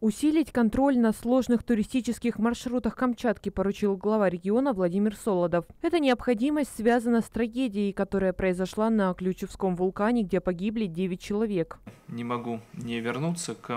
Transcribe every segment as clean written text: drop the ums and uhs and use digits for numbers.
Усилить контроль на сложных туристических маршрутах Камчатки поручил глава региона Владимир Солодов. Эта необходимость связана с трагедией, которая произошла на Ключевском вулкане, где погибли 9 человек. Не могу не вернуться к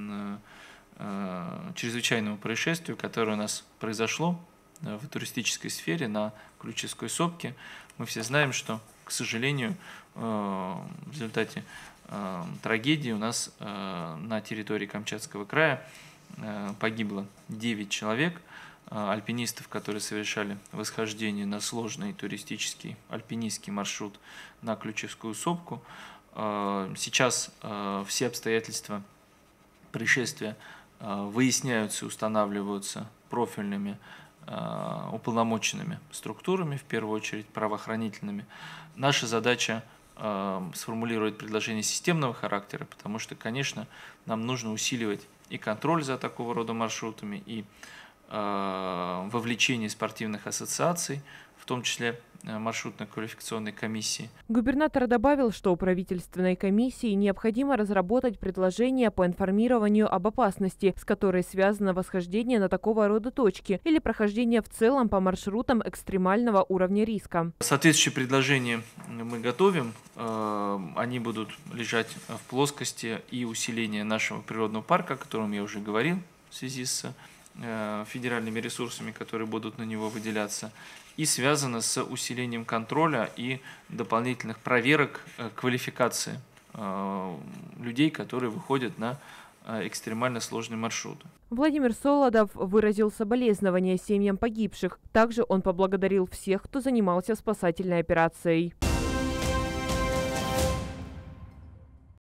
чрезвычайному происшествию, которое у нас произошло в туристической сфере на Ключевской сопке. Мы все знаем, что, к сожалению, в результате трагедии у нас на территории Камчатского края погибло 9 человек, альпинистов, которые совершали восхождение на сложный туристический альпинистский маршрут на Ключевскую сопку. Сейчас все обстоятельства происшествия выясняются и устанавливаются профильными уполномоченными структурами, в первую очередь правоохранительными. Наша задача сформулировать предложение системного характера, потому что, конечно, нам нужно усиливать и контроль за такого рода маршрутами, и вовлечение спортивных ассоциаций, в том числе маршрутно-квалификационной комиссии. Губернатор добавил, что у правительственной комиссии необходимо разработать предложение по информированию об опасности, с которой связано восхождение на такого рода точки, или прохождение в целом по маршрутам экстремального уровня риска. Соответствующие предложения мы готовим. Они будут лежать в плоскости и усиления нашего природного парка, о котором я уже говорил, в связи с федеральными ресурсами, которые будут на него выделяться, и связано с усилением контроля и дополнительных проверок квалификации людей, которые выходят на экстремально сложный маршрут. Владимир Солодов выразил соболезнования семьям погибших. Также он поблагодарил всех, кто занимался спасательной операцией.